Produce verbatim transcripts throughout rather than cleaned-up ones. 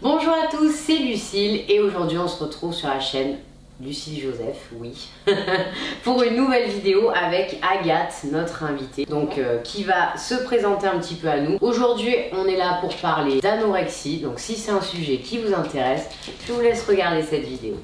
Bonjour à tous, c'est Lucille et aujourd'hui on se retrouve sur la chaîne Lucille Joseph, oui, pour une nouvelle vidéo avec Agathe, notre invitée, donc euh, qui va se présenter un petit peu à nous. Aujourd'hui on est là pour parler d'anorexie, donc si c'est un sujet qui vous intéresse, je vous laisse regarder cette vidéo.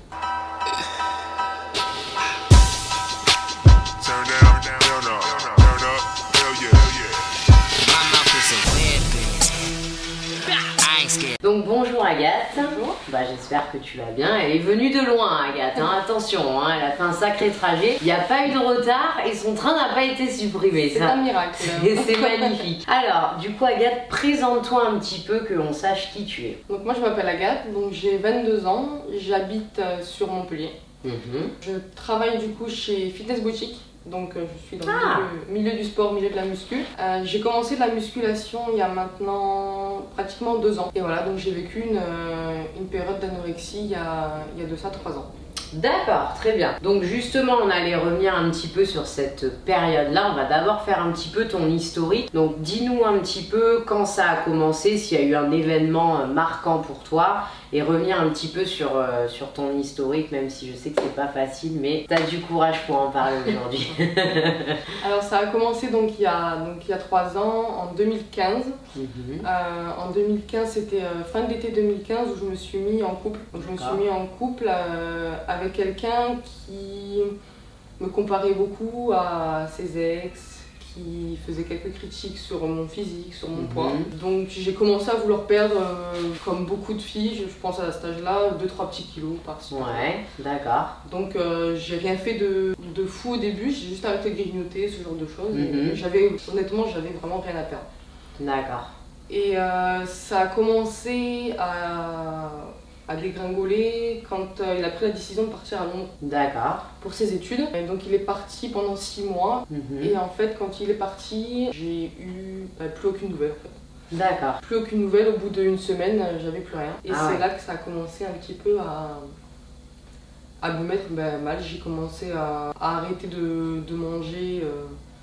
Donc bonjour Agathe. Bonjour. Bah, j'espère que tu vas bien. Elle est venue de loin Agathe, hein. Attention, hein, elle a fait un sacré trajet. Il n'y a pas eu de retard et son train n'a pas été supprimé. C'est un miracle. C'est magnifique. Alors du coup Agathe, présente-toi un petit peu que l'on sache qui tu es. Donc moi je m'appelle Agathe, donc j'ai vingt-deux ans, j'habite sur Montpellier. Mm-hmm. Je travaille du coup chez Fitness Boutique. Donc euh, je suis dans ah. le milieu, milieu du sport, milieu de la muscu. Euh, j'ai commencé de la musculation il y a maintenant pratiquement deux ans. Et voilà, donc j'ai vécu une, euh, une période d'anorexie il, y a, il y a de ça trois ans. D'accord, très bien. Donc justement, on allait revenir un petit peu sur cette période-là. On va d'abord faire un petit peu ton historique. Donc dis-nous un petit peu quand ça a commencé, s'il y a eu un événement marquant pour toi, et revenir un petit peu sur, euh, sur ton historique, même si je sais que c'est pas facile, mais tu as du courage pour en parler aujourd'hui. Alors ça a commencé donc il y a, donc, il y a trois ans, en deux mille quinze. Mm-hmm. euh, en deux mille quinze, c'était euh, fin de l'été deux mille quinze où je me suis mis en couple. Donc je me suis mis en couple euh, avec quelqu'un qui me comparait beaucoup à ses ex, qui faisait quelques critiques sur mon physique, sur mon mm-hmm. poids. Donc j'ai commencé à vouloir perdre, euh, comme beaucoup de filles, je, je pense à cet âge-là, deux trois petits kilos par-ci. Ouais, d'accord. Donc euh, j'ai rien fait de, de fou au début, j'ai juste arrêté de grignoter, ce genre de choses. Mm-hmm. J'avais, honnêtement, j'avais vraiment rien à perdre. D'accord. Et euh, ça a commencé à, à dégringoler quand euh, il a pris la décision de partir à Londres. D'accord. Pour ses études. Et donc il est parti pendant six mois. Mm-hmm. Et en fait, quand il est parti, j'ai eu bah, plus aucune nouvelle en fait. D'accord. Plus aucune nouvelle, au bout d'une semaine, j'avais plus rien. Et ah c'est ouais. là que ça a commencé un petit peu à, à me mettre bah, mal. J'ai commencé à, à arrêter de, de manger euh,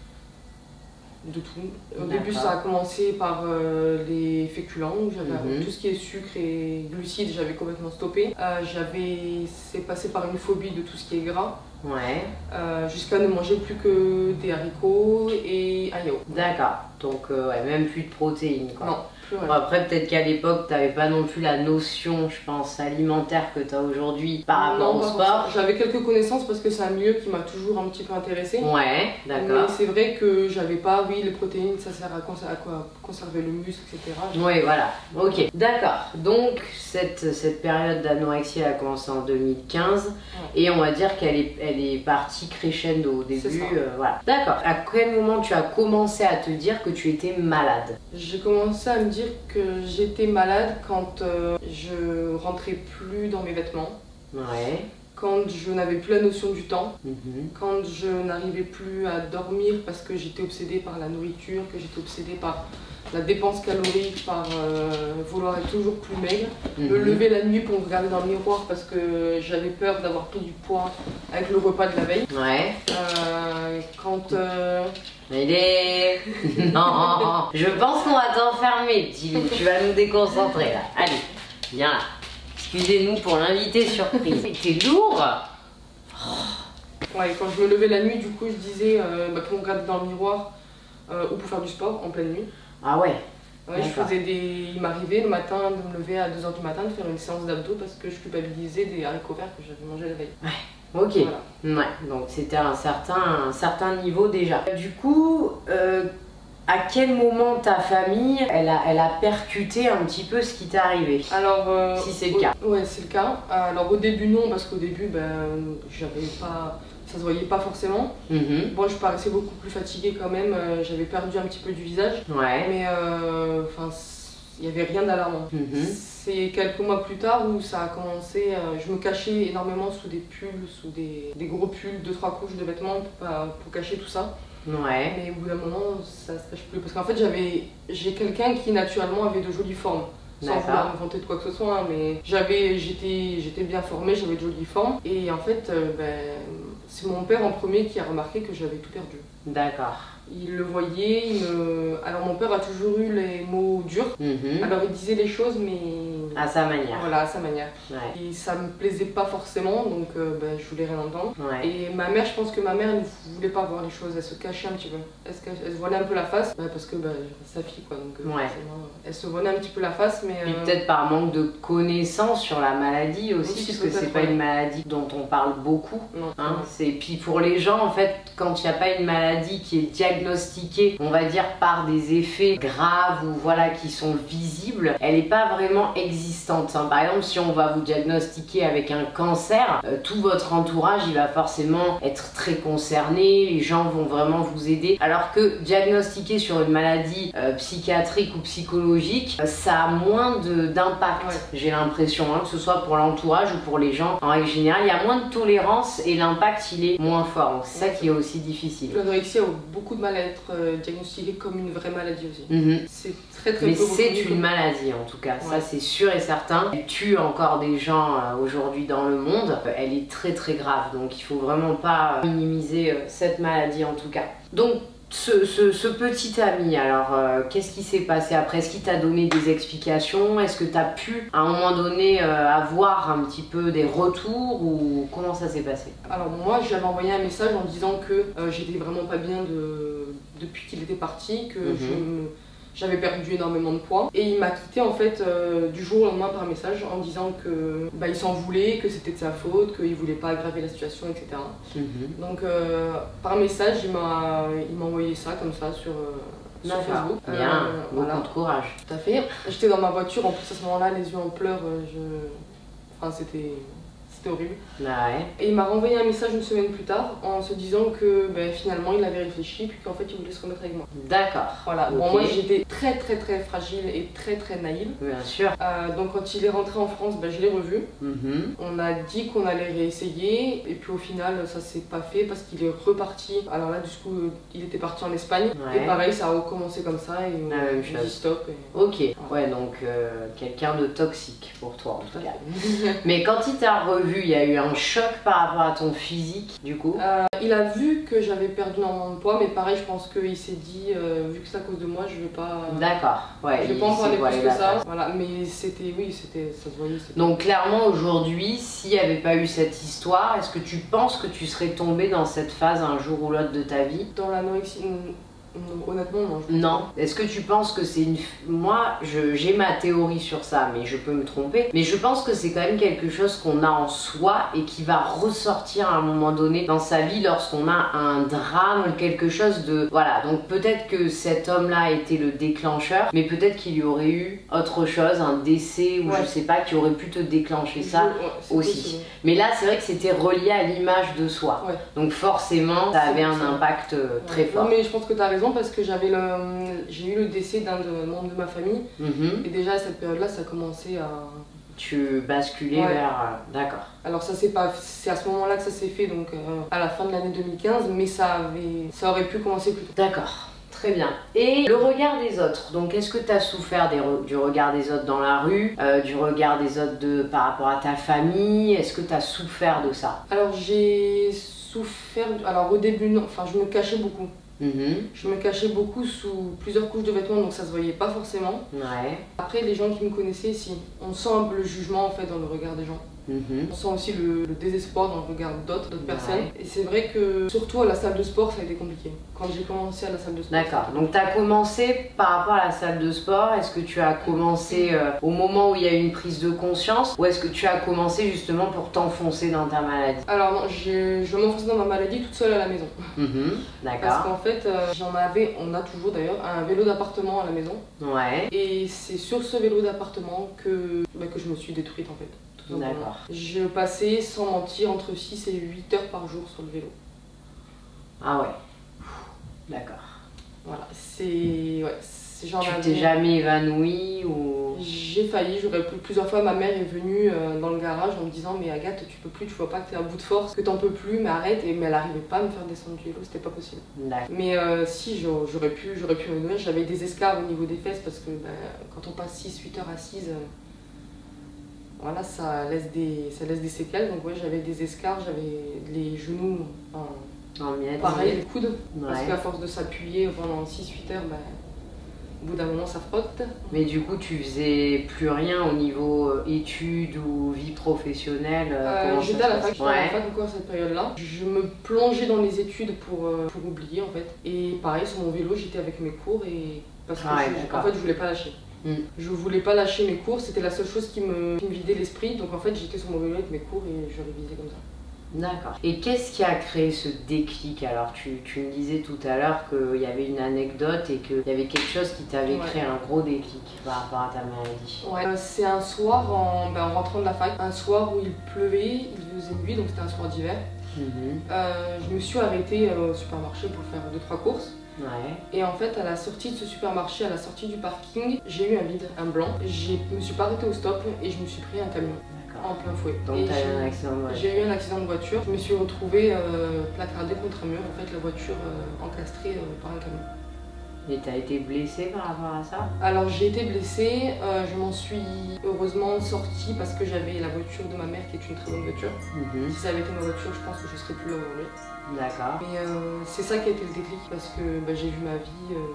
de tout. Au début, ça a commencé par euh, les féculents. J'avais mm-hmm. tout ce qui est sucre et glucides, j'avais complètement stoppé. Euh, j'avais, c'est passé par une phobie de tout ce qui est gras. Ouais. Euh, jusqu'à ne manger plus que des haricots et un yaourt. D'accord. Donc euh, ouais, même plus de protéines quoi. Non, plus rien. Bon, après peut-être qu'à l'époque tu n'avais pas non plus la notion, je pense, alimentaire que tu as aujourd'hui par rapport non, au sport. J'avais quelques connaissances parce que c'est un milieu qui m'a toujours un petit peu intéressée. Ouais, d'accord. Mais c'est vrai que j'avais pas, oui, les protéines, ça sert à, conser à quoi conserver le muscle, et cetera. Oui, voilà. Ok, d'accord. Donc cette, cette période d'anorexie a commencé en deux mille quinze ouais. Et on va dire qu'elle est, elle est partie crescendo au début. Euh, voilà. D'accord. À quel moment tu as commencé à te dire que tu étais malade? J'ai commencé à me dire que j'étais malade quand euh, je rentrais plus dans mes vêtements. Ouais. Quand je n'avais plus la notion du temps, mmh. quand je n'arrivais plus à dormir parce que j'étais obsédée par la nourriture, que j'étais obsédée par la dépense calorique, par euh, vouloir être toujours plus maigre, mmh. me lever la nuit pour me regarder dans le miroir parce que j'avais peur d'avoir pris du poids avec le repas de la veille. Ouais. Euh, quand... Euh... Il est... non, je pense qu'on va t'enfermer, tu, tu vas nous déconcentrer là. Allez, viens là. Excusez-nous pour l'invité surprise. T'es lourd. Ouais, quand je me levais la nuit, du coup, je disais euh, bah, pour me regarder dans le miroir euh, ou pour faire du sport en pleine nuit. Ah ouais. Ouais, je faisais des... Il m'arrivait le matin de me lever à deux heures du matin, de faire une séance d'abdos parce que je culpabilisais des haricots verts que j'avais mangés la veille. Ouais. Ok. Voilà. Ouais. Donc c'était un certain, un certain niveau déjà. Du coup. Euh... À quel moment ta famille, elle a, elle a percuté un petit peu ce qui t'est arrivé? Alors, euh, si c'est le cas. Ouais, c'est le cas. Alors au début non, parce qu'au début, ben, j'avais pas, ça se voyait pas forcément. Mm-hmm. Bon, je paraissais beaucoup plus fatiguée quand même. J'avais perdu un petit peu du visage. Ouais. Mais euh, enfin, il y avait rien d'alarmant. Mm-hmm. C'est quelques mois plus tard où ça a commencé. Euh, je me cachais énormément sous des pulls, sous des, des gros pulls, deux trois couches de vêtements pour, pour cacher tout ça. Ouais. Mais au bout d'un moment, ça se cache plus. Parce qu'en fait, j'avais, j'ai quelqu'un qui naturellement avait de jolies formes. Sans vouloir inventer de quoi que ce soit, hein, mais j'avais, j'étais, j'étais bien formée, j'avais de jolies formes. Et en fait, euh, ben, c'est mon père en premier qui a remarqué que j'avais tout perdu. D'accord. Il le voyait, il me... Alors mon père a toujours eu les mots durs, mmh. alors il disait les choses mais... À sa manière. Voilà, à sa manière. Ouais. Et ça me plaisait pas forcément, donc euh, ben, je voulais rien entendre. Ouais. Et ma mère, je pense que ma mère ne voulait pas voir les choses, elle se cachait un petit peu. Elle se, cachait, elle se voilait un peu la face, ben, parce que ben, sa fille quoi, donc euh, ouais. elle se voilait un petit peu la face. Mais Puis euh... peut-être par manque de connaissances sur la maladie aussi, aussi parce que c'est pas ouais. une maladie dont on parle beaucoup. Non. Hein. C'est... Puis pour les gens, en fait, quand il n'y a pas une maladie qui est diagnostiquée, on va dire par des effets graves ou voilà, qui sont visibles, elle n'est pas vraiment existante. Hein. Par exemple, si on va vous diagnostiquer avec un cancer, euh, tout votre entourage, il va forcément être très concerné, les gens vont vraiment vous aider. Alors que diagnostiquer sur une maladie euh, psychiatrique ou psychologique, euh, ça a moins de, d'impact, ouais. J'ai l'impression, hein, que ce soit pour l'entourage ou pour les gens. En règle générale, il y a moins de tolérance et l'impact, il est moins fort. Donc c'est ça qui est aussi difficile. L'anorexie a beaucoup de mal à être euh, diagnostiquée comme une vraie maladie aussi. Mm-hmm. C'est très très Mais peu c'est une comme... maladie en tout cas, ouais. Ça c'est sûr et certain. Elle tue encore des gens euh, aujourd'hui dans le monde. Euh, elle est très très grave, donc il faut vraiment pas euh, minimiser euh, cette maladie en tout cas. Donc Ce, ce, ce petit ami, alors euh, qu'est-ce qui s'est passé après? Est-ce qu'il t'a donné des explications? Est-ce que tu as pu à un moment donné euh, avoir un petit peu des retours ou comment ça s'est passé? Alors moi j'avais envoyé un message en disant que euh, j'étais vraiment pas bien de... depuis qu'il était parti, que mm-hmm. je me... J'avais perdu énormément de poids et il m'a quitté en fait euh, du jour au lendemain par message en disant que bah, il s'en voulait, que c'était de sa faute, qu'il voulait pas aggraver la situation, et cetera. Mm-hmm. Donc euh, par message il m'a il m'a envoyé ça comme ça sur, euh, sur Facebook. Bien, euh, beaucoup voilà. de courage. Tout à fait. J'étais dans ma voiture en plus à ce moment-là, les yeux en pleurs, je... enfin c'était horrible. Ah ouais. Et il m'a renvoyé un message une semaine plus tard en se disant que ben, finalement il avait réfléchi puis qu'en fait il voulait se remettre avec moi. D'accord. Voilà. Okay. Bon, moi j'étais très très très fragile et très très naïve. Bien sûr. Euh, donc quand il est rentré en France, ben, je l'ai revu. Mm-hmm. On a dit qu'on allait réessayer et puis au final ça s'est pas fait parce qu'il est reparti. Alors là du coup il était parti en Espagne ouais. Et pareil ça a recommencé comme ça et on a dit stop. Et... Ok. Voilà. Ouais donc euh, quelqu'un de toxique pour toi en tout cas. Mais quand il t'a revu, il y a eu un choc par rapport à ton physique, du coup euh, Il a vu que j'avais perdu énormément de poids, mais pareil, je pense qu'il s'est dit, euh, vu que c'est à cause de moi, je vais pas... D'accord, ouais. Je vais pas en parler plus que ça. Voilà, mais c'était, oui, c'était, ça se voyait. Donc clairement, aujourd'hui, s'il n'y avait pas eu cette histoire, est-ce que tu penses que tu serais tombée dans cette phase un jour ou l'autre de ta vie? Dans l'anorexie... Honnêtement, non. Non. Est-ce que tu penses que c'est une... Moi, j'ai ma théorie sur ça, mais je peux me tromper. Mais je pense que c'est quand même quelque chose qu'on a en soi et qui va ressortir à un moment donné dans sa vie lorsqu'on a un drame, quelque chose de... Voilà, donc peut-être que cet homme-là a été le déclencheur, mais peut-être qu'il y aurait eu autre chose, un décès ou ouais. Je sais pas, qui aurait pu te déclencher ça je... ouais, aussi. Possible. Mais là, c'est vrai que c'était relié à l'image de soi. Ouais. Donc forcément, ça avait un impact ouais. Très fort. Non, mais je pense que tu as raison parce que j'avais le j'ai eu le décès d'un de, membre de ma famille mm-hmm. Et déjà à cette période là ça a commencé à tu basculais ouais. Vers euh, d'accord. Alors ça c'est pas c'est à ce moment là que ça s'est fait donc euh, à la fin de l'année deux mille quinze mais ça avait ça aurait pu commencer plus tôt. D'accord. Très bien. Et le regard des autres, donc est-ce que tu as souffert des re du regard des autres dans la rue, euh, du regard des autres de, par rapport à ta famille? Est-ce que tu as souffert de ça? Alors j'ai souffert, alors au début non, enfin je me cachais beaucoup. Mmh. Je me cachais beaucoup sous plusieurs couches de vêtements donc ça se voyait pas forcément. Ouais. Après les gens qui me connaissaient, si, on sent un peu le jugement en fait dans le regard des gens. Mmh. On sent aussi le, le désespoir dans le regard d'autres d'autres personnes. Et c'est vrai que surtout à la salle de sport ça a été compliqué. Quand j'ai commencé à la salle de sport. D'accord. Donc tu as commencé par rapport à la salle de sport. Est-ce que tu as commencé euh, au moment où il y a eu une prise de conscience ou est-ce que tu as commencé justement pour t'enfoncer dans ta maladie? Alors non, je m'enfonçais dans ma maladie toute seule à la maison. Mmh. D'accord. Parce qu'en fait euh, j'en avais, on a toujours d'ailleurs, un vélo d'appartement à la maison. Ouais. Et c'est sur ce vélo d'appartement que, bah, que je me suis détruite en fait. D'accord. Je passais sans mentir entre six et huit heures par jour sur le vélo. Ah ouais. D'accord. Voilà, c'est... Ouais, genre tu t'es jamais évanouie ou... J'ai failli, j'aurais pu plusieurs fois, ma mère est venue euh, dans le garage en me disant mais Agathe tu peux plus, tu vois pas que t'es à bout de force, que t'en peux plus, mais arrête, et, mais elle arrivait pas à me faire descendre du vélo, c'était pas possible. Mais euh, si j'aurais pu, j'aurais pu m'évanouir, j'avais des escarres au niveau des fesses parce que bah, quand on passe six huit heures assises, euh, voilà, ça laisse, des, ça laisse des séquelles, donc ouais j'avais des escarres, j'avais les genoux, enfin, En miettes. Pareil, les coudes, ouais. Parce qu'à force de s'appuyer pendant six huit heures, ben, au bout d'un moment ça frotte. Mais du coup, tu faisais plus rien au niveau euh, études ou vie professionnelle euh, J'étais à la fac, ouais. à la fac encore à cette période-là. Je me plongeais dans les études pour, euh, pour oublier en fait. Et pareil, sur mon vélo, j'étais avec mes cours et parce que ah, ouais, je, en fait, je voulais pas lâcher. Mm. Je voulais pas lâcher mes cours, c'était la seule chose qui me, qui me vidait l'esprit. Donc en fait, j'étais sur mon vélo avec mes cours et je révisais comme ça. D'accord. Et qu'est-ce qui a créé ce déclic? Alors, tu, tu me disais tout à l'heure qu'il y avait une anecdote et qu'il y avait quelque chose qui t'avait ouais. créé un gros déclic par rapport à ta maladie. Ouais, euh, c'est un soir en, ben, en rentrant de la fac, un soir où il pleuvait, il faisait nuit, donc c'était un soir d'hiver. Mm-hmm. euh, je me suis arrêtée euh, au supermarché pour faire deux trois courses. Ouais. Et en fait, à la sortie de ce supermarché, à la sortie du parking, j'ai eu un vide, un blanc. Je me suis pas arrêtée au stop et je me suis pris un camion. En plein fouet. Donc t'as eu un accident de voiture? J'ai eu un accident de voiture. Je me suis retrouvée euh, placardée contre un mur, en fait la voiture euh, encastrée euh, par un camion. Et t'as été blessée par rapport à ça? Alors j'ai été blessée, euh, je m'en suis heureusement sortie parce que j'avais la voiture de ma mère qui est une très bonne voiture. Mm-hmm. Si ça avait été ma voiture, je pense que je serais plus là aujourd'hui. D'accord. Mais euh, c'est ça qui a été le déclic parce que bah, j'ai vu ma vie, euh,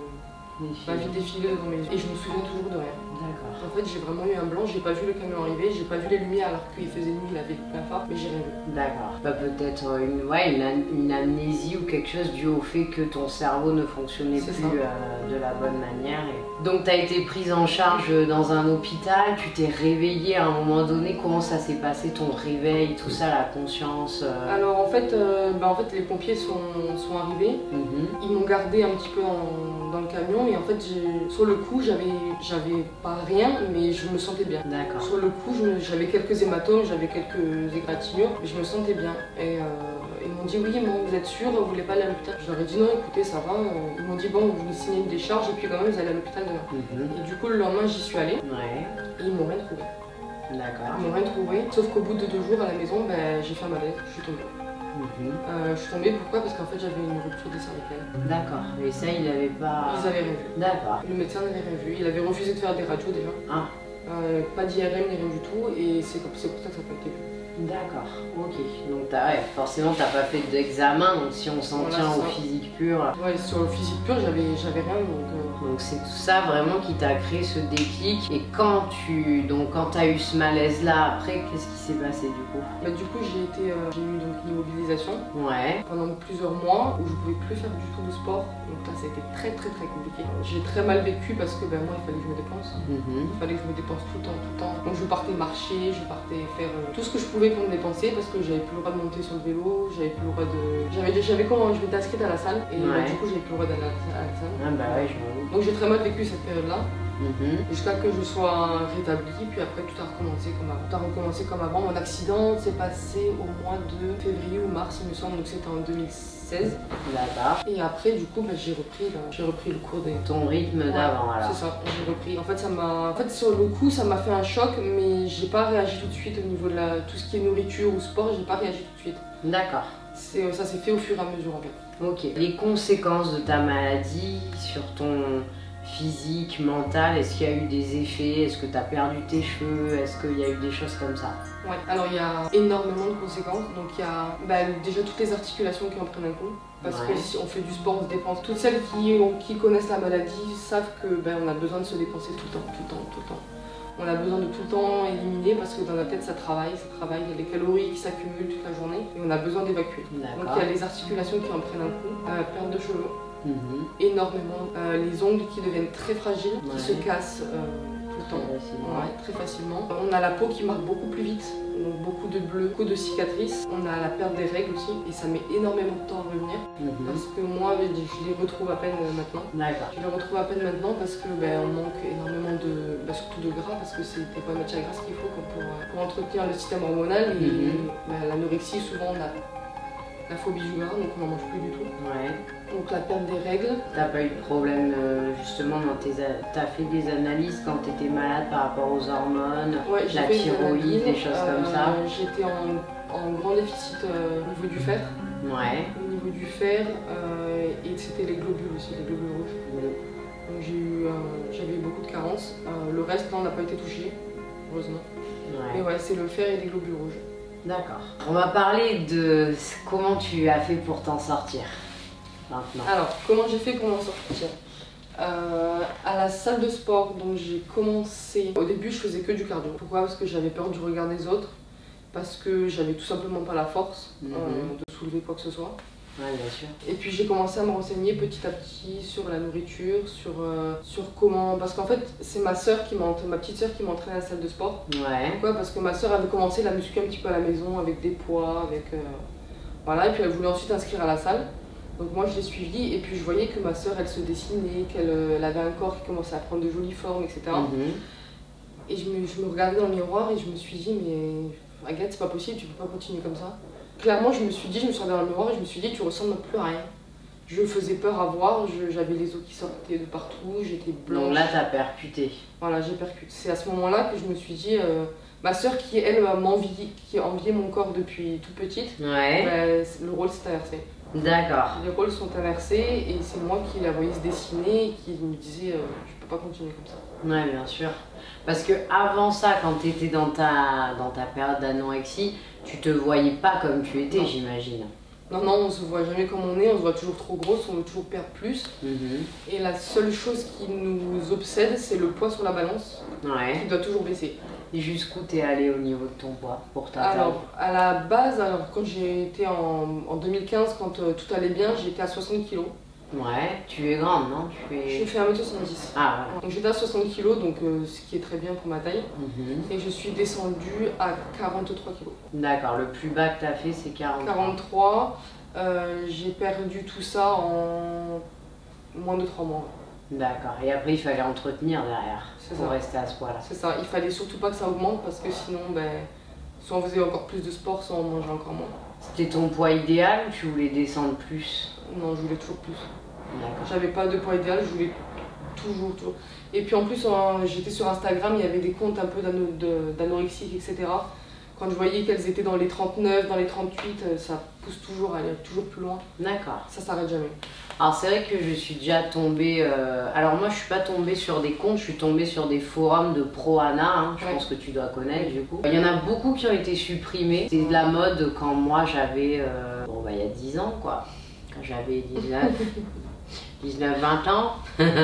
ma vie défiler devant mes yeux et je me souviens toujours de rien. D'accord. En fait, j'ai vraiment eu un blanc, j'ai pas vu le camion arriver, j'ai pas vu les lumières alors qu'il faisait nuit, il avait plein phare, mais j'ai rien vu. D'accord. Bah, peut-être une, ouais, une, une amnésie ou quelque chose dû au fait que ton cerveau ne fonctionnait plus euh, de la bonne manière. Et... Donc, tu as été prise en charge dans un hôpital, tu t'es réveillée à un moment donné. Comment ça s'est passé, ton réveil, tout ça, la conscience euh... Alors, en fait, euh, bah, en fait, les pompiers sont, sont arrivés. Mm-hmm. Ils m'ont gardé un petit peu en, dans le camion, et en fait, sur le coup, j'avais pas rien. Mais je me sentais bien. D'accord. Sur le coup, j'avais quelques hématomes, j'avais quelques égratignures, mais je me sentais bien. Et euh, ils m'ont dit oui, bon, vous êtes sûr, vous voulez pas aller à l'hôpital? Je leur ai dit non, écoutez, ça va. Ils m'ont dit bon, vous vous signez une décharge et puis quand même vous allez à l'hôpital demain. Mm-hmm. Et du coup, le lendemain, j'y suis allée. Ouais. Et ils m'ont rien trouvé. D'accord. Ils m'ont rien trouvé. Sauf qu'au bout de deux jours à la maison, ben, j'ai fait un malaise, je suis tombée. Mmh. Euh, je suis tombée, pourquoi? Parce qu'en fait j'avais une rupture des cervicales. D'accord, et ça il n'avait pas... Ils avaient rien vu. D'accord. Le médecin n'avait rien vu, il avait refusé de faire des radios déjà. Ah. Euh, pas d'I R M ni rien du tout, et c'est pour ça que ça n'a pas été vu. D'accord, ok. Donc as, ouais, forcément t'as pas fait d'examen, donc si on s'en voilà, tient au physique pur... Ouais, sur le physique pur j'avais rien, donc... Euh... Donc c'est tout ça vraiment qui t'a créé ce déclic. Et quand tu donc quand t'as eu ce malaise là, après qu'est-ce qui s'est passé du coup? Bah du coup j'ai été euh, j'ai eu donc une immobilisation. Ouais. Pendant plusieurs mois où je pouvais plus faire du tout de sport. Donc là ça a été très très très compliqué. J'ai très mal vécu parce que ben moi il fallait que je me dépense. Mm-hmm. Il fallait que je me dépense tout le temps, tout le temps. Donc je partais marcher, je partais faire euh, tout ce que je pouvais pour me dépenser parce que j'avais plus le droit de monter sur le vélo, j'avais plus le droit de... J'avais j'avais comment je m'étais inscrite à la salle et ouais. bah, du coup j'avais plus le droit d'aller à la salle. Ah bah ouais, je m'en doute. Donc j'ai très mal vécu cette période-là, mm-hmm. jusqu'à que je sois rétablie, puis après tout a recommencé comme avant. Tout a recommencé comme avant. Mon accident s'est passé au mois de février ou mars, il me semble, donc c'était en deux mille seize. D'accord. Et après, du coup, bah, j'ai repris, j'ai repris le cours des... Ton rythme ouais, d'avant, alors. C'est ça, j'ai repris. En fait, ça m'a... En fait, sur le coup, ça m'a fait un choc, mais j'ai pas réagi tout de suite au niveau de la... tout ce qui est nourriture ou sport, j'ai pas réagi tout de suite. D'accord. Ça s'est fait au fur et à mesure, en fait. Ok. Les conséquences de ta maladie sur ton physique, mental, est-ce qu'il y a eu des effets? Est-ce que tu as perdu tes cheveux? Est-ce qu'il y a eu des choses comme ça? Ouais, alors il y a énormément de conséquences. Donc il y a bah, déjà toutes les articulations qui en prennent un coup. Parce ouais. que si on fait du sport, on se dépense. Toutes celles qui, qui connaissent la maladie savent que bah, on a besoin de se dépenser tout le temps, tout le temps, tout le temps. On a besoin de tout le temps éliminer parce que dans la tête ça travaille, ça travaille, il y a les calories qui s'accumulent toute la journée et on a besoin d'évacuer. Donc il y a les articulations qui en prennent un coup, euh, perte de cheveux, mm-hmm. énormément, euh, les ongles qui deviennent très fragiles, ouais. qui se cassent euh, tout le temps, très facilement. Ouais, très facilement. On a la peau qui marque beaucoup plus vite, donc beaucoup de bleu, beaucoup de cicatrices. On a la perte des règles aussi et ça met énormément de temps à revenir mm-hmm. parce que moi je les retrouve à peine maintenant. Je les retrouve à peine maintenant parce que ben, on manque énormément de, ben, surtout de gras parce que c'est pas la matière grasse qu'il faut pour, pour entretenir le système hormonal et mm-hmm. ben, l'anorexie souvent on a la phobie du gras donc on n'en mange plus du tout. Ouais. Donc la perte des règles. T'as pas eu de problème euh, justement dans tes... T'as fait des analyses quand t'étais malade par rapport aux hormones, ouais, la thyroïde, des choses euh, comme ça? J'étais en, en grand déficit euh, au niveau du fer. Ouais. Au niveau du fer euh, et c'était les globules aussi, les globules rouges. Ouais. Donc j'ai eu, euh, j'avais eu beaucoup de carences. Euh, le reste là on n'a pas été touché, heureusement. Ouais. Mais ouais, c'est le fer et les globules rouges. D'accord. On va parler de comment tu as fait pour t'en sortir maintenant. Alors, comment j'ai fait pour m'en sortir? euh, À la salle de sport, donc j'ai commencé. Au début, je faisais que du cardio. Pourquoi? Parce que j'avais peur du regard des autres. Parce que j'avais tout simplement pas la force mm-hmm. euh, de soulever quoi que ce soit. Ouais, bien sûr. Et puis j'ai commencé à me renseigner petit à petit sur la nourriture, sur, euh, sur comment... Parce qu'en fait, c'est ma soeur qui m'entraîne, ma petite soeur qui m'entraîne à la salle de sport. Ouais. Pourquoi? Parce que ma soeur avait commencé la muscu un petit peu à la maison avec des poids, avec... Euh... Voilà, et puis elle voulait ensuite inscrire à la salle. Donc moi je l'ai suivie et puis je voyais que ma soeur elle se dessinait, qu'elle euh, elle avait un corps qui commençait à prendre de jolies formes, et cetera. Mm-hmm. Et je me, je me regardais dans le miroir et je me suis dit, mais Agathe, c'est pas possible, tu peux pas continuer comme ça. Clairement, je me suis dit, je me suis regardée dans le miroir et je me suis dit, tu ressembles plus à rien. Je faisais peur à voir, j'avais les os qui sortaient de partout, j'étais blanche. Donc là, t'as percuté. Voilà, j'ai percuté. C'est à ce moment-là que je me suis dit, euh, ma soeur qui, elle, m'enviait, qui enviait mon corps depuis toute petite, ouais. bah, le rôle s'est inversé. D'accord. Les rôles sont inversés et c'est moi qui la voyais se dessiner et qui me disais, euh, je peux pas continuer comme ça. Ouais, bien sûr. Parce que avant ça, quand tu étais dans ta, dans ta période d'anorexie, tu te voyais pas comme tu étais, j'imagine. Non, non, on se voit jamais comme on est, on se voit toujours trop grosse, on veut toujours perdre plus. Mm-hmm. Et la seule chose qui nous obsède, c'est le poids sur la balance, ouais. qui doit toujours baisser. Et jusqu'où t'es allée au niveau de ton poids pour ta taille? Alors, à la base, alors, quand j'ai été en, en deux mille quinze, quand euh, tout allait bien, j'étais à soixante kilos. Ouais, tu es grande, non? tu es... Je fais un mètre soixante-dix. Ah ouais. Donc j'étais à soixante kilos, donc euh, ce qui est très bien pour ma taille. Mm-hmm. Et je suis descendue à quarante-trois kilos. D'accord, le plus bas que tu as fait c'est quarante-trois. quarante-trois, euh, j'ai perdu tout ça en moins de trois mois. D'accord, et après il fallait entretenir derrière pour ça. Rester à ce poids-là. C'est ça, il fallait surtout pas que ça augmente parce que sinon, ben, soit on faisait encore plus de sport, soit on mangeait encore moins. C'était ton poids idéal ou tu voulais descendre plus? Non, je voulais toujours plus. J'avais pas de poids idéal, je voulais toujours, toujours. Et puis en plus, j'étais sur Instagram, il y avait des comptes un peu d'anorexiques, et cetera. Quand je voyais qu'elles étaient dans les trente-neuf, dans les trente-huit, ça pousse toujours à aller toujours plus loin. D'accord. Ça s'arrête jamais. Alors c'est vrai que je suis déjà tombée... Euh... Alors moi je suis pas tombée sur des comptes, je suis tombée sur des forums de pro-ana, hein, je ouais. pense que tu dois connaître du coup. Il y en a beaucoup qui ont été supprimés. C'était de la mode quand moi j'avais... Euh... Bon bah il y a dix ans quoi. Quand j'avais dix-neuf... dix-neuf vingt ans,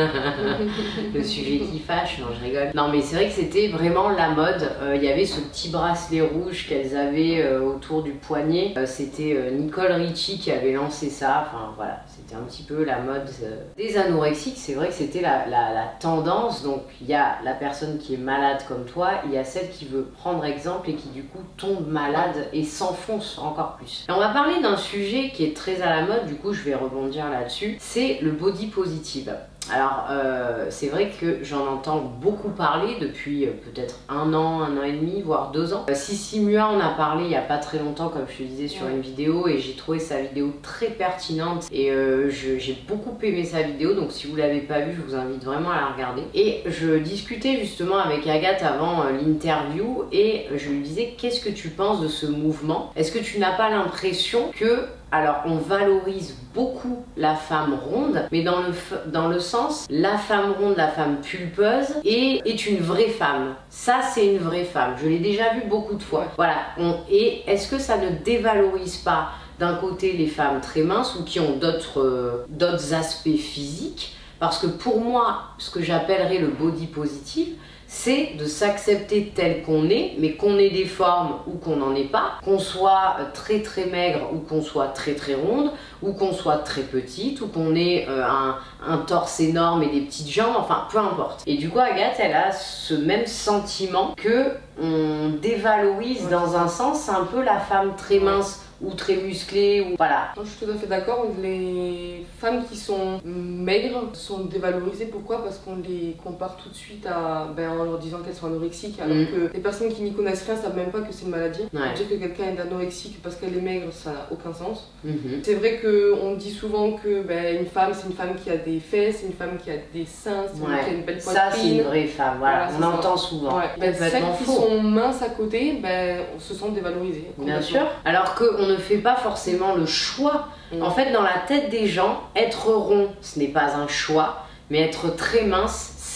le sujet qui fâche, non je rigole. Non mais c'est vrai que c'était vraiment la mode, il euh, y avait ce petit bracelet rouge qu'elles avaient euh, autour du poignet, euh, c'était euh, Nicole Richie qui avait lancé ça, enfin voilà, c'était un petit peu la mode euh, des anorexiques, c'est vrai que c'était la, la, la tendance, donc il y a la personne qui est malade comme toi, il y a celle qui veut prendre exemple et qui du coup tombe malade et s'enfonce encore plus. Et on va parler d'un sujet qui est très à la mode, du coup je vais rebondir là-dessus, c'est le body positive. Alors euh, c'est vrai que j'en entends beaucoup parler depuis euh, peut-être un an, un an et demi, voire deux ans. Euh, Sissi Mua en a parlé il n'y a pas très longtemps comme je te disais sur ouais. une vidéo et j'ai trouvé sa vidéo très pertinente et euh, j'ai beaucoup aimé sa vidéo, donc si vous l'avez pas vue je vous invite vraiment à la regarder. Et je discutais justement avec Agathe avant euh, l'interview et je lui disais qu'est-ce que tu penses de ce mouvement? Est-ce que tu n'as pas l'impression que alors on valorise beaucoup la femme ronde, mais dans le, dans le sens, la femme ronde, la femme pulpeuse, est, est une vraie femme. Ça, c'est une vraie femme. Je l'ai déjà vu beaucoup de fois. Voilà. On, et est-ce que ça ne dévalorise pas d'un côté les femmes très minces ou qui ont d'autres euh, d'autres aspects physiques? Parce que pour moi, ce que j'appellerais le body positive, c'est de s'accepter tel qu'on est, mais qu'on ait des formes ou qu'on n'en ait pas, qu'on soit très très maigre ou qu'on soit très très ronde, ou qu'on soit très petite, ou qu'on ait euh, un, un torse énorme et des petites jambes, enfin peu importe. Et du coup Agathe, elle a ce même sentiment que on dévalorise ouais. dans un sens un peu la femme très mince ou très musclée, ou voilà. Je suis tout à fait d'accord, les femmes qui sont maigres sont dévalorisées. Pourquoi? Parce qu'on les compare tout de suite à, ben, en leur disant qu'elles sont anorexiques, alors mmh. que les personnes qui n'y connaissent rien savent même pas que c'est une maladie. Ouais. Dire que quelqu'un est anorexique parce qu'elle est maigre, ça n'a aucun sens. Mmh. C'est vrai qu'on dit souvent que ben, une femme, c'est une femme qui a des fesses, c'est une femme qui a des seins, c'est une ouais. femme qui a une belle poitrine. Ça, c'est une vraie femme, voilà, voilà on entend ça. souvent. Ouais. Ben, celles qui faux. sont minces à côté, ben, on se sent dévalorisées. Bien sûr, alors qu'on ne fait pas forcément le choix. Mmh. En fait, dans la tête des gens, être rond, ce n'est pas un choix, mais être très mince,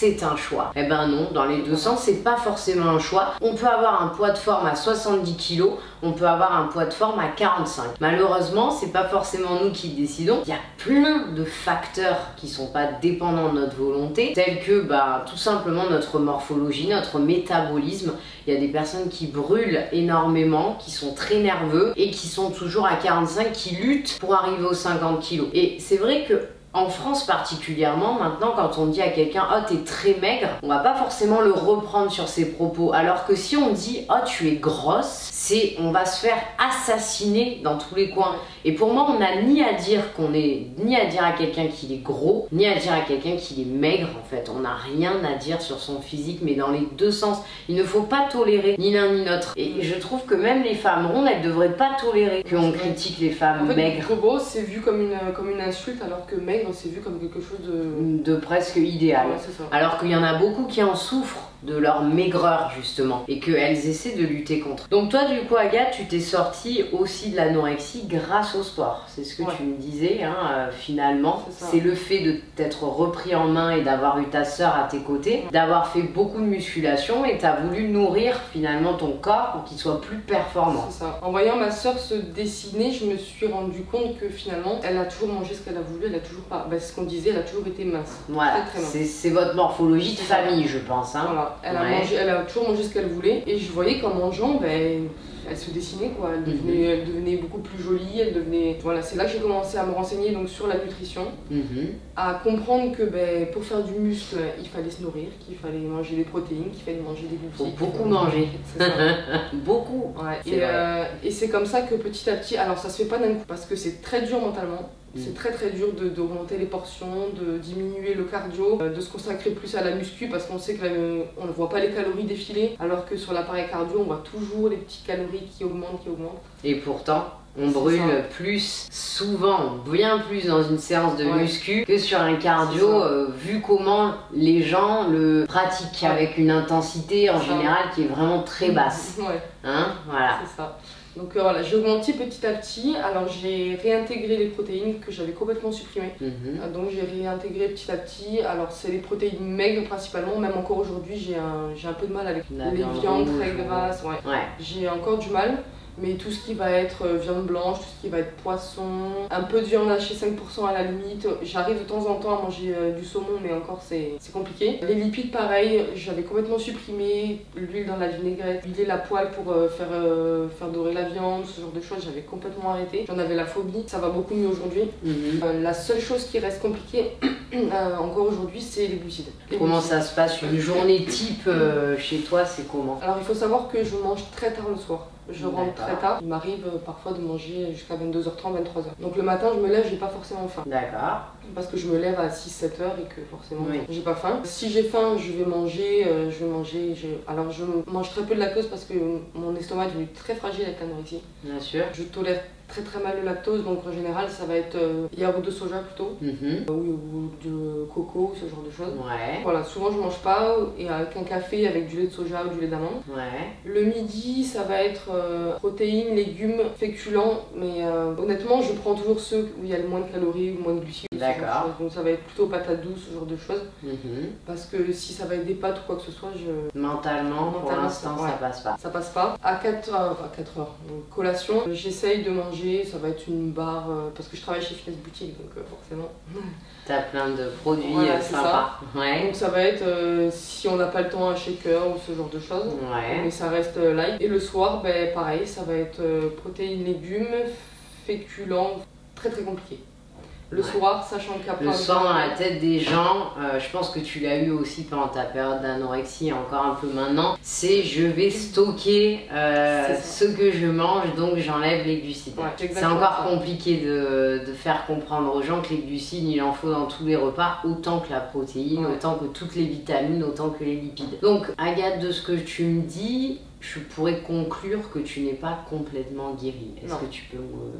c'est un choix. Eh ben non, dans les deux sens, c'est pas forcément un choix. On peut avoir un poids de forme à soixante-dix kilos, on peut avoir un poids de forme à quarante-cinq. Malheureusement, c'est pas forcément nous qui décidons. Il y a plein de facteurs qui sont pas dépendants de notre volonté, tels que bah, tout simplement notre morphologie, notre métabolisme. Il y a des personnes qui brûlent énormément, qui sont très nerveux et qui sont toujours à quarante-cinq, qui luttent pour arriver aux cinquante kilos. Et c'est vrai que en France particulièrement, maintenant, quand on dit à quelqu'un « Oh, t'es très maigre », on va pas forcément le reprendre sur ses propos. Alors que si on dit « Oh, tu es grosse », c'est on va se faire assassiner dans tous les coins. Et pour moi, on n'a ni à dire qu'on est, ni à dire à quelqu'un qu'il est gros, ni à dire à quelqu'un qu'il est maigre, en fait. On n'a rien à dire sur son physique, mais dans les deux sens. Il ne faut pas tolérer ni l'un ni l'autre. Et je trouve que même les femmes rondes, elles devraient pas tolérer qu'on critique les femmes en fait, maigres. Gros, c'est vu comme une, comme une insulte, alors que maigre, c'est vu comme quelque chose de... de presque idéal. Ouais, c'est ça. Alors qu'il y en a beaucoup qui en souffrent de leur maigreur justement et qu'elles essaient de lutter contre. Donc toi du coup Agathe, tu t'es sortie aussi de l'anorexie grâce au sport. C'est ce que ouais. tu me disais hein, euh, finalement. C'est le fait de t'être repris en main et d'avoir eu ta sœur à tes côtés, ouais. d'avoir fait beaucoup de musculation et t'as voulu nourrir finalement ton corps pour qu'il soit plus performant. C'est ça. En voyant ma sœur se dessiner, je me suis rendu compte que finalement elle a toujours mangé ce qu'elle a voulu, elle a toujours pas... Bah, c'est ce qu'on disait, elle a toujours été mince. Voilà, c'est votre morphologie de famille je pense. Hein. Voilà. Elle a, ouais. mangé, elle a toujours mangé ce qu'elle voulait et je voyais qu'en mangeant, ben, elle se dessinait quoi, elle devenait, mm-hmm. elle devenait beaucoup plus jolie, elle devenait... Voilà, c'est là que j'ai commencé à me renseigner donc, sur la nutrition, mm-hmm. à comprendre que ben, pour faire du muscle, il fallait se nourrir, qu'il fallait manger des protéines, qu'il fallait manger des glucides. Faut beaucoup manger. C'est ça. Beaucoup. Ouais. Et, euh, et c'est comme ça que petit à petit, alors ça se fait pas d'un coup parce que c'est très dur mentalement. C'est très très dur de, de remonter les portions, de diminuer le cardio, de se consacrer plus à la muscu parce qu'on sait qu'on ne voit pas les calories défiler alors que sur l'appareil cardio on voit toujours les petites calories qui augmentent, qui augmentent. Et pourtant on brûle plus souvent, bien plus dans une séance de ouais. muscu que sur un cardio euh, vu comment les gens le pratiquent ouais. avec une intensité en général qui est vraiment très basse. Ouais. Hein, voilà. C'est ça. Donc euh, voilà, j'ai augmenté petit à petit, alors j'ai réintégré les protéines que j'avais complètement supprimées. Mmh. Euh, donc j'ai réintégré petit à petit, alors c'est les protéines maigres principalement, même encore aujourd'hui j'ai un, j'ai un peu de mal avec la les viandes très grasses, ouais. ouais. J'ai encore du mal. Mais tout ce qui va être viande blanche, tout ce qui va être poisson, un peu de viande hachée cinq pour cent à la limite. J'arrive de temps en temps à manger du saumon, mais encore c'est compliqué. Les lipides, pareil, j'avais complètement supprimé l'huile dans la vinaigrette, huiler la poêle pour faire, euh, faire dorer la viande, ce genre de choses, j'avais complètement arrêté. J'en avais la phobie, ça va beaucoup mieux aujourd'hui. Mm-hmm. euh, la seule chose qui reste compliquée, euh, encore aujourd'hui, c'est les glucides. Les comment glucides. Ça se passe une journée type euh, chez toi, c'est comment? Alors il faut savoir que je mange très tard le soir. Je rentre très tard. Il m'arrive parfois de manger jusqu'à vingt-deux heures trente, vingt-trois heures. Donc le matin, je me lève, j'ai pas forcément faim. D'accord. Parce que je me lève à six sept heures et que forcément, oui. j'ai pas faim. Si j'ai faim, je vais manger. Euh, je vais manger. Je... Alors je mange très peu de lactose parce que mon estomac est devenu très fragile avec l'anorexie. Bien sûr. Je tolère très très mal le lactose, donc en général ça va être euh, yaourt de soja plutôt, mm-hmm. euh, ou, ou de coco, ce genre de choses. Ouais. Voilà, souvent je mange pas, et avec un café avec du lait de soja ou du lait d'amande. Ouais. Le midi ça va être euh, protéines, légumes, féculents, mais euh, honnêtement je prends toujours ceux où il y a le moins de calories ou moins de glucides. D'accord. Donc ça va être plutôt patates douces, ce genre de choses. Mm-hmm. Parce que si ça va être des pâtes ou quoi que ce soit, je... Mentalement, Mentalement pour l'instant ça, ouais. ça passe pas. Ça passe pas. À quatre heures, enfin quatre heures, donc, collation, j'essaye de manger. Ça va être une barre, euh, parce que je travaille chez Fitness Boutique, donc euh, forcément. T'as plein de produits voilà, euh, sympas. Ça. Ouais. Donc ça va être, euh, si on n'a pas le temps, un shaker ou ce genre de choses. Ouais. Mais ça reste euh, light. Et le soir, ben, pareil, ça va être euh, protéines, légumes, féculents, très très compliqué. Le ouais. soir, sachant qu'après... Le soir, dans la tête des gens, euh, je pense que tu l'as eu aussi pendant ta période d'anorexie, et encore un peu maintenant, c'est je vais stocker euh, ce que je mange, donc j'enlève les glucides. Ouais, c'est encore ça. compliqué de, de faire comprendre aux gens que les glucides, il en faut dans tous les repas, autant que la protéine, ouais. autant que toutes les vitamines, autant que les lipides. Donc, Agathe, de ce que tu me dis, je pourrais conclure que tu n'es pas complètement guérie. Est-ce que tu peux me...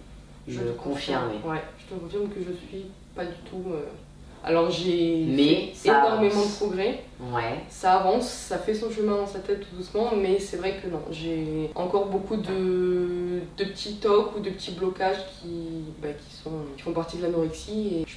Je le confirme. Ouais, je te confirme que je suis pas du tout. Euh... Alors j'ai fait énormément avance. de progrès. Ouais. Ça avance, ça fait son chemin dans sa tête tout doucement, mais c'est vrai que non, j'ai encore beaucoup de, de petits tocs ou de petits blocages qui, bah, qui, sont, qui font partie de l'anorexie et je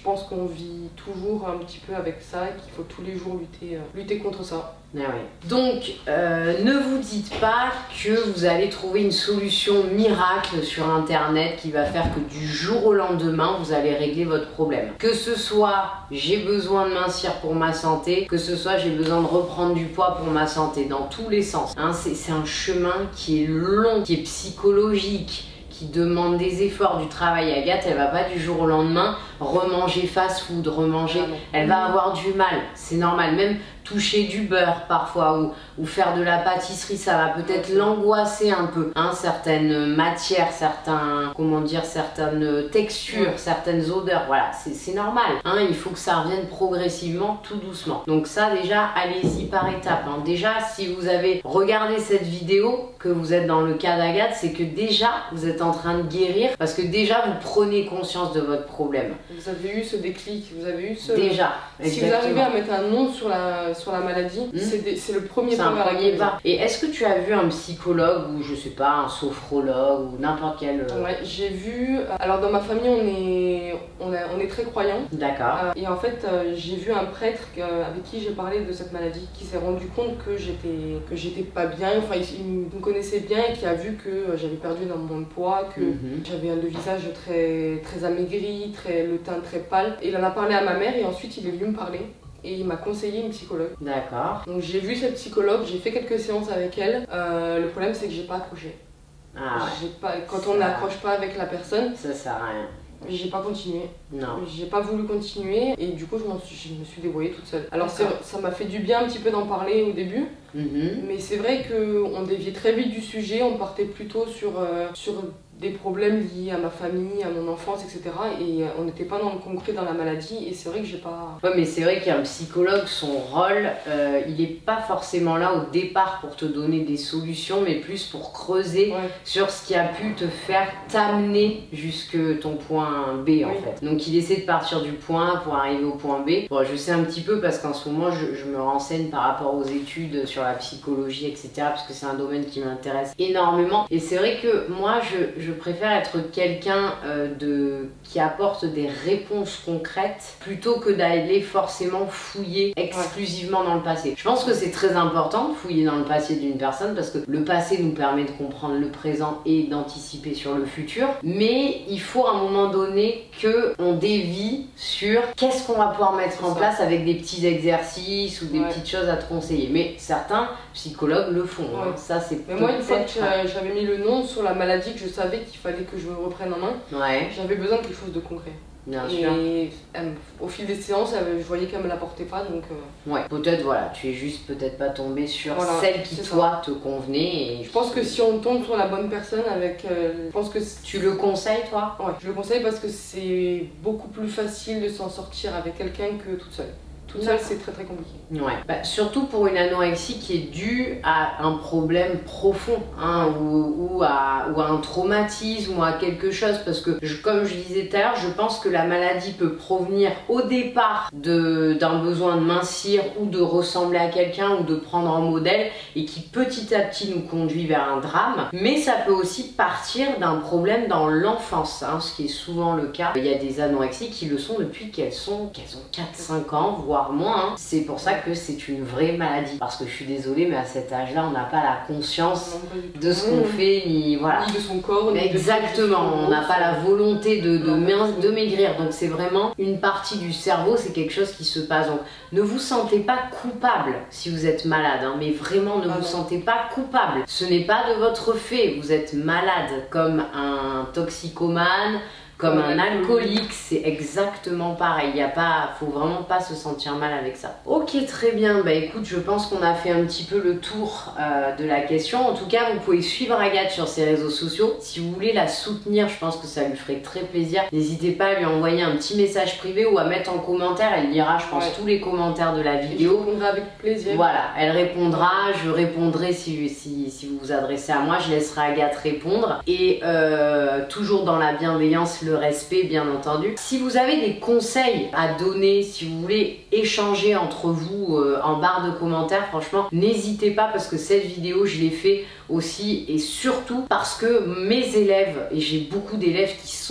pense qu'on vit toujours un petit peu avec ça et qu'il faut tous les jours lutter, euh, lutter contre ça. Ah oui. Donc, euh, ne vous dites pas que vous allez trouver une solution miracle sur internet qui va faire que du jour au lendemain, vous allez régler votre problème. Que ce soit j'ai besoin de mincir pour ma santé, que ce soit j'ai besoin de reprendre du poids pour ma santé, dans tous les sens. Hein, c'est un chemin qui est long, qui est psychologique, qui demande des efforts, du travail. Agathe, elle va pas du jour au lendemain remanger fast-food, remanger, ah elle va avoir du mal, c'est normal. Même toucher du beurre parfois ou, ou faire de la pâtisserie, ça va peut-être l'angoisser un peu, hein, certaines matières, certains, comment dire, certaines textures, ouais. certaines odeurs, voilà, c'est normal, hein, il faut que ça revienne progressivement, tout doucement. Donc ça déjà, allez-y par étapes, hein. Déjà, si vous avez regardé cette vidéo, que vous êtes dans le cas d'Agathe, c'est que déjà, vous êtes en train de guérir, parce que déjà, vous prenez conscience de votre problème. Vous avez eu ce déclic, vous avez eu ce... Déjà, si exactement. Vous arrivez à mettre un nom sur la sur la maladie, mmh. c'est le premier pas vers la guérison. Et est-ce que tu as vu un psychologue ou je sais pas, un sophrologue ou n'importe quel... Ouais, j'ai vu... Alors dans ma famille, on est, on a, on est très croyants. D'accord. Euh, et en fait, euh, j'ai vu un prêtre euh, avec qui j'ai parlé de cette maladie, qui s'est rendu compte que j'étais que j'étais pas bien, enfin il, il me connaissait bien et qui a vu que j'avais perdu énormément de poids, que mmh. j'avais le visage très, très amaigri, très, le teint très pâle. Et il en a parlé à ma mère et ensuite il est venu me parler. Et il m'a conseillé une psychologue. D'accord. Donc j'ai vu cette psychologue, j'ai fait quelques séances avec elle. Euh, le problème c'est que j'ai pas accroché. Ah ouais. Pas, quand on n'accroche pas avec la personne, ça sert à rien. J'ai pas continué. Non. J'ai pas voulu continuer et du coup je, suis, je me suis débrouillée toute seule. Alors ça m'a fait du bien un petit peu d'en parler au début. Mm-hmm. Mais c'est vrai qu'on déviait très vite du sujet, on partait plutôt sur, euh, sur des problèmes liés à ma famille, à mon enfance, et cetera. Et on n'était pas dans le concret dans la maladie et c'est vrai que j'ai pas... Ouais, mais c'est vrai qu'un psychologue, son rôle, euh, il n'est pas forcément là au départ pour te donner des solutions, mais plus pour creuser ouais. sur ce qui a pu te faire t'amener jusque ton point B, en oui. fait. Donc il essaie de partir du point A pour arriver au point B. Bon, je sais un petit peu parce qu'en ce moment, je, je me renseigne par rapport aux études sur la psychologie, et cetera. Parce que c'est un domaine qui m'intéresse énormément. Et c'est vrai que moi, je... je préfère être quelqu'un euh, de qui apporte des réponses concrètes plutôt que d'aller forcément fouiller exclusivement ouais. dans le passé. Je pense que c'est très important de fouiller dans le passé d'une personne parce que le passé nous permet de comprendre le présent et d'anticiper sur le futur, mais il faut à un moment donné que on dévie sur qu'est-ce qu'on va pouvoir mettre en place avec des petits exercices ou des ouais. petites choses à te conseiller. Mais certains psychologues le font, ouais. hein. Ça c'est. Mais moi une fois que j'avais mis le nom sur la maladie, que je savais qu'il fallait que je me reprenne en main, ouais. j'avais besoin de quelque chose de concret. Bien et sûr. euh, au fil des séances, euh, je voyais qu'elle me l'apportait pas, donc... Euh... Ouais, peut-être, voilà, tu es juste peut-être pas tombé sur voilà, celle qui, toi, ça. te convenait. Et je pense que si on tombe sur la bonne personne avec... Euh, je pense que... Tu le conseilles, toi? Ouais, je le conseille parce que c'est beaucoup plus facile de s'en sortir avec quelqu'un que toute seule. Toute seule, c'est très très compliqué. Ouais. Bah, surtout pour une anorexie qui est due à un problème profond, hein, ou, ou, à, ou à un traumatisme, ou à quelque chose. Parce que, je, comme je disais tout à l'heure, je pense que la maladie peut provenir au départ d'un besoin de mincir ou de ressembler à quelqu'un ou de prendre un modèle et qui petit à petit nous conduit vers un drame. Mais ça peut aussi partir d'un problème dans l'enfance, hein, ce qui est souvent le cas. Il y a des anorexies qui le sont depuis qu'elles sont, qu'elles ont quatre cinq ans, voire moins. Hein. C'est pour ça que c'est une vraie maladie. Parce que je suis désolée, mais à cet âge-là, on n'a pas la conscience de ce qu'on fait, ni, voilà. ni de son corps. Ni exactement, de on n'a pas la volonté de, de, non, de maigrir. Donc c'est vraiment une partie du cerveau, c'est quelque chose qui se passe. Donc ne vous sentez pas coupable si vous êtes malade, hein, mais vraiment ne ah vous non. sentez pas coupable. Ce n'est pas de votre fait, vous êtes malade comme un toxicomane, comme un alcoolique, c'est exactement pareil. Il y a pas, faut vraiment pas se sentir mal avec ça. Ok, très bien. Bah écoute, je pense qu'on a fait un petit peu le tour euh, de la question. En tout cas, vous pouvez suivre Agathe sur ses réseaux sociaux. Si vous voulez la soutenir, je pense que ça lui ferait très plaisir. N'hésitez pas à lui envoyer un petit message privé ou à mettre en commentaire. Elle lira, je pense, ouais. tous les commentaires de la vidéo. Je répondrai avec plaisir. Voilà, elle répondra. Je répondrai si, si, si vous vous adressez à moi. Je laisserai Agathe répondre. Et euh, toujours dans la bienveillance, le respect bien entendu. Si vous avez des conseils à donner, si vous voulez échanger entre vous euh, en barre de commentaires, franchement n'hésitez pas parce que cette vidéo je l'ai fait aussi et surtout parce que mes élèves, et j'ai beaucoup d'élèves qui sont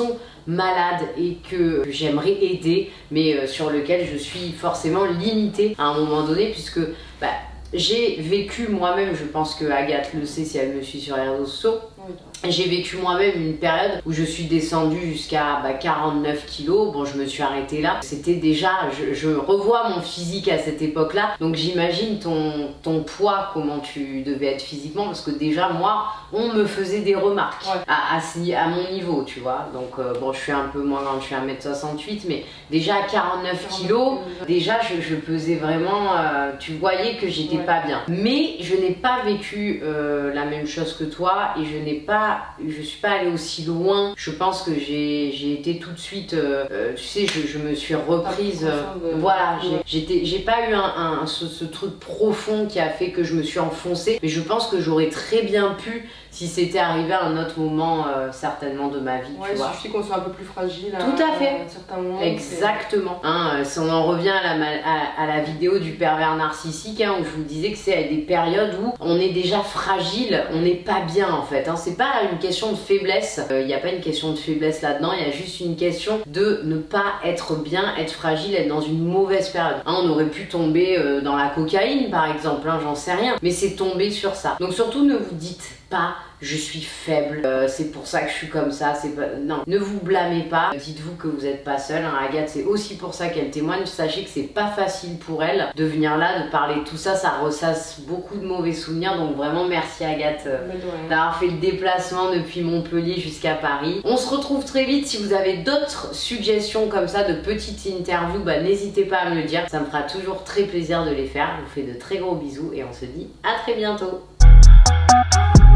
malade et que j'aimerais aider, mais euh, sur lequel je suis forcément limitée à un moment donné, puisque bah, j'ai vécu moi-même, je pense que Agathe le sait si elle me suit sur les réseaux sociaux, oui. J'ai vécu moi-même une période où je suis descendue jusqu'à bah, quarante-neuf kilos. Bon, je me suis arrêtée là. C'était déjà, je, je revois mon physique à cette époque-là. Donc j'imagine ton, ton poids, comment tu devais être physiquement. Parce que déjà, moi, on me faisait des remarques ouais. à, à, à mon niveau, tu vois. Donc euh, bon, je suis un peu moins grande, je suis un mètre soixante-huit. Mais déjà à quarante-neuf kilos, déjà, je, je pesais vraiment... Euh, tu voyais que j'étais ouais. pas bien. Mais je n'ai pas vécu euh, la même chose que toi. Et je n'ai pas... Je suis pas allée aussi loin. Je pense que j'ai été tout de suite, euh, euh, tu sais, je, je me suis reprise. Euh, de... Voilà, j'ai pas eu un, un, ce, ce truc profond qui a fait que je me suis enfoncée. Mais je pense que j'aurais très bien pu, si c'était arrivé à un autre moment, euh, certainement de ma vie. Ouais, tu il vois. suffit qu'on soit un peu plus fragile. Tout à, à fait. À un certain moment. Exactement. Hein, si on en revient à la, à, à la vidéo du pervers narcissique, hein, où je vous disais que c'est à des périodes où on est déjà fragile, on n'est pas bien en fait. Hein, c'est pas une question de faiblesse, il euh, n'y a pas une question de faiblesse là-dedans, il y a juste une question de ne pas être bien, être fragile, être dans une mauvaise période. Hein, on aurait pu tomber euh, dans la cocaïne par exemple, hein, j'en sais rien, mais c'est tombé sur ça. Donc surtout ne vous dites pas je suis faible, euh, c'est pour ça que je suis comme ça, c'est pas... Non, ne vous blâmez pas, dites-vous que vous n'êtes pas seul, hein. Agathe c'est aussi pour ça qu'elle témoigne, sachez que c'est pas facile pour elle de venir là, de parler de tout ça, ça ressasse beaucoup de mauvais souvenirs, donc vraiment merci Agathe euh, d'avoir fait le déplacement depuis Montpellier jusqu'à Paris. On se retrouve très vite, si vous avez d'autres suggestions comme ça, de petites interviews, bah, n'hésitez pas à me le dire, ça me fera toujours très plaisir de les faire, je vous fais de très gros bisous et on se dit à très bientôt.